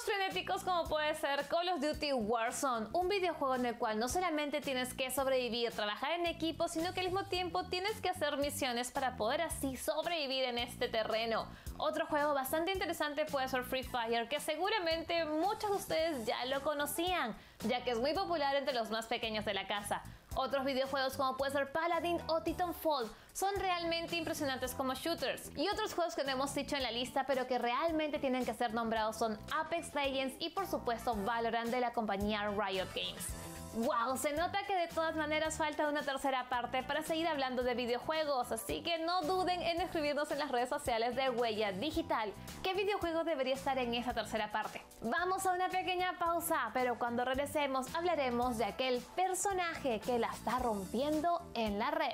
juegos frenéticos como puede ser Call of Duty Warzone, un videojuego en el cual no solamente tienes que sobrevivir, trabajar en equipo, sino que al mismo tiempo tienes que hacer misiones para poder así sobrevivir en este terreno. Otro juego bastante interesante puede ser Free Fire, que seguramente muchos de ustedes ya lo conocían, ya que es muy popular entre los más pequeños de la casa. Otros videojuegos como puede ser Paladin o Titanfall son realmente impresionantes como shooters. Y otros juegos que no hemos dicho en la lista pero que realmente tienen que ser nombrados son Apex Legends y por supuesto Valorant de la compañía Riot Games. ¡Wow! Se nota que de todas maneras falta una tercera parte para seguir hablando de videojuegos, así que no duden en escribirnos en las redes sociales de Huella Digital qué videojuego debería estar en esa tercera parte. Vamos a una pequeña pausa, pero cuando regresemos hablaremos de aquel personaje que la está rompiendo en la red.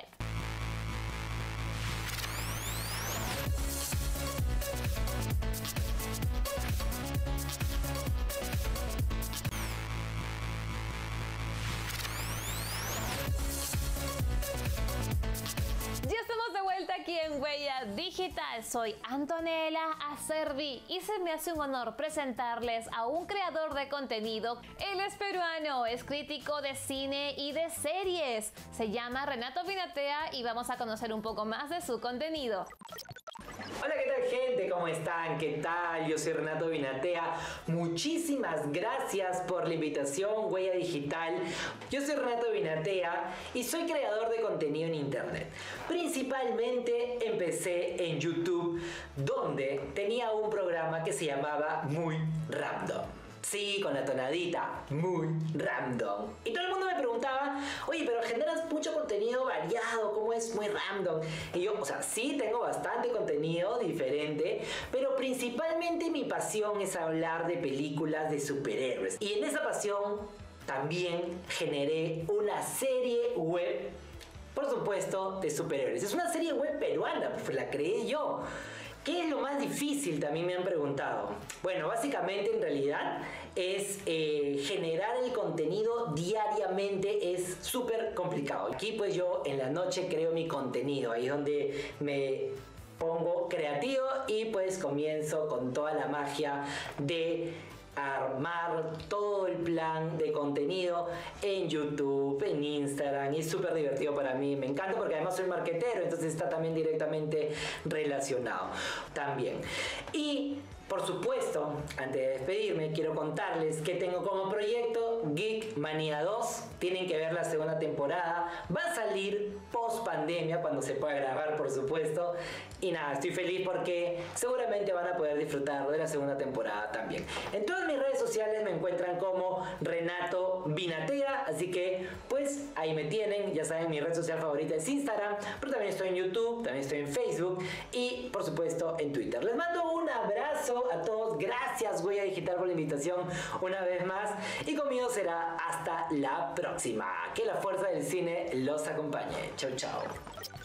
Ya estamos de vuelta aquí en Huella Digital. Soy Antonella Acerbi y se me hace un honor presentarles a un creador de contenido. Él es peruano, es crítico de cine y de series. Se llama Renato Vinatea y vamos a conocer un poco más de su contenido. Hola, ¿qué tal, gente? ¿Cómo están? ¿Qué tal? Yo soy Renato Vinatea. Muchísimas gracias por la invitación, Huella Digital. Yo soy Renato Vinatea y soy creador de contenido en internet. Principalmente empecé en YouTube, donde tenía un programa que se llamaba Muy Random. Sí, con la tonadita, muy random. Y todo el mundo me preguntaba, oye, pero generas mucho contenido variado, ¿cómo es muy random? Y yo, sí tengo bastante contenido diferente, pero principalmente mi pasión es hablar de películas de superhéroes. Y en esa pasión también generé una serie web, por supuesto, de superhéroes. Es una serie web peruana, pues la creé yo. ¿Qué es lo más difícil? También me han preguntado. Bueno, básicamente en realidad es generar el contenido diariamente, es súper complicado. Aquí pues yo en la noche creo mi contenido, ahí es donde me pongo creativo y pues comienzo con toda la magia de armar todo el plan de contenido en YouTube, en Instagram, y es súper divertido para mí, me encanta porque además soy marketero, entonces está también directamente relacionado también. Y por supuesto, antes de despedirme, quiero contarles que tengo como proyecto Geek Manía 2. Tienen que ver la segunda temporada. Va a salir post pandemia, cuando se pueda grabar, por supuesto. Y nada, estoy feliz porque seguramente van a poder disfrutar de la segunda temporada también. En todas mis redes sociales me encuentran como Renato Vinatea. Así que, pues, ahí me tienen. Ya saben, mi red social favorita es Instagram. Pero también estoy en YouTube, también estoy en Facebook. Y, por supuesto, en Twitter. Les mando un abrazo a todos, gracias Huella Digital por la invitación una vez más y conmigo será hasta la próxima. Que la fuerza del cine los acompañe. Chau chau.